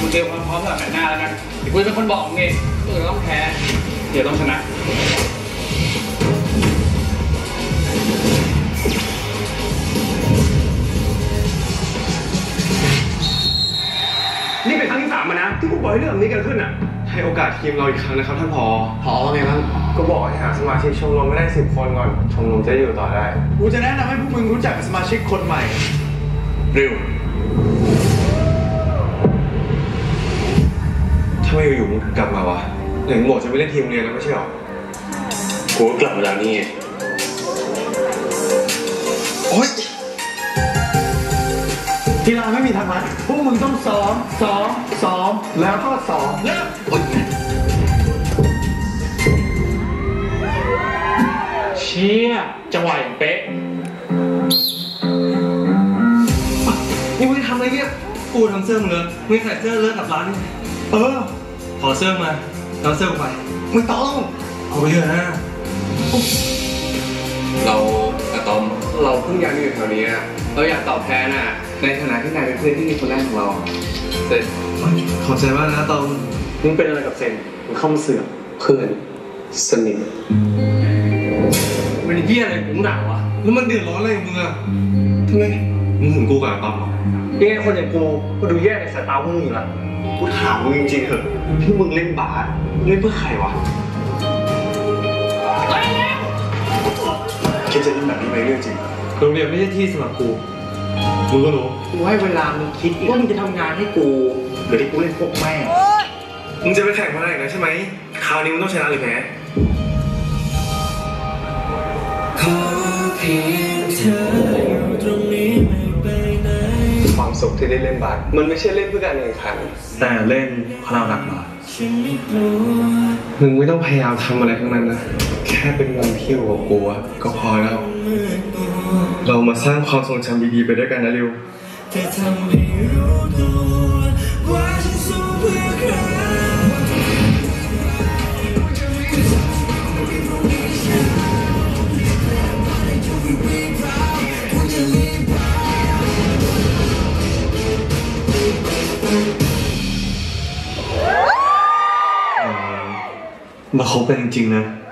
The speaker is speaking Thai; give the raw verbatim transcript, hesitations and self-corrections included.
เตรียมความพร้อมสำหรับแมตช์หน้าแล้วกันเดี๋ยวกูเป็นคนบอกมึงเองกูจะต้องแพ้เดี๋ยวต้องชนะนี่เป็นครั้งที่สามนะที่กูปล่อยเรื่องนี้เกิดขึ้นอ่ะให้โอกาสทีมเราอีกครั้งนะครับท่านผอผอว่าไงบ้างก็บอกให้หาสมาชิกชมรมไม่ได้สิบคนก่อนชมรมจะอยู่ต่อได้กูจะแนะนำให้พวกมึงรู้จักสมาชิกคนใหม่ริวทำไมอยู่ๆมึงถึงกลับมาวะไหนมึงบอกจะไม่เล่นทีมเรียนแล้วไม่ใช่หรอกูก็กลับมาแล้วนี่โอ๊ยกีฬาไม่มีธรรมะพวกมึงต้องซ้อมซ้อมซ้อมแล้วก็ซ้อมแล้วเชี่ยจังหวะอย่างเป๊ะนี่มึงทำอะไรเนี่ยกูทำเสื้อมึงเลยมึงใส่เสื้อเลิกกับร้านเออขอเสื้อมาแล้วเสื้อไปมึงต้องเอาไปเถอะนะเราอะตอมเราเพิ่งย้ายมาอยู่แถวนี้เราอยากตอบแทนน่ะในฐานะที่นายเป็นเพื่อนที่ดีคนแรกของเราเซนขอบใจมากนะตอมมึงเป็นอะไรกับเซนมึงเข้ามาเสือกเพื่อนสนิทมันเหี้ยอะไรกูหนาวะแล้วมันเดือดร้อนอะไรมึงอะทำไมมึงถึงกูกับตอมหรอยังไงคนอย่างกูก็ดูแย่ในสายตาพวกมึงอยู่ละกูถามมึงจริงๆเถอะที่มึงเล่นบาสเล่นเพื่อใครวะคิดจะเล่นแบบนี้ไหมเรื่องจริงโรงเรียนไม่ใช่ที่สำหรับกูมึงก็รู้กูให้เวลามึงคิดว่ามึงจะทำงานให้กูหรือที่กูเล่นพวกแม่มึงจะไปแข่งมาได้อีกนะใช่ไหมคราวนี้มึงต้องชนะหรือแพ้ขอเพียงเธออยู่ตรงนี้ไม่ไปไหนความสุขที่ได้เล่นบาสมันไม่ใช่เล่นเพื่อการแข่งขันแต่เล่นเพราะเรารักบาสมึงไม่ต้องพยายามทำอะไรทั้งนั้นนะแค่เป็นวันที่อยู่กับกูก็พอแล้วเรามาสร้างความทรงจำดีๆไปด้วยกันนะริวมาคบกันจริงๆนะ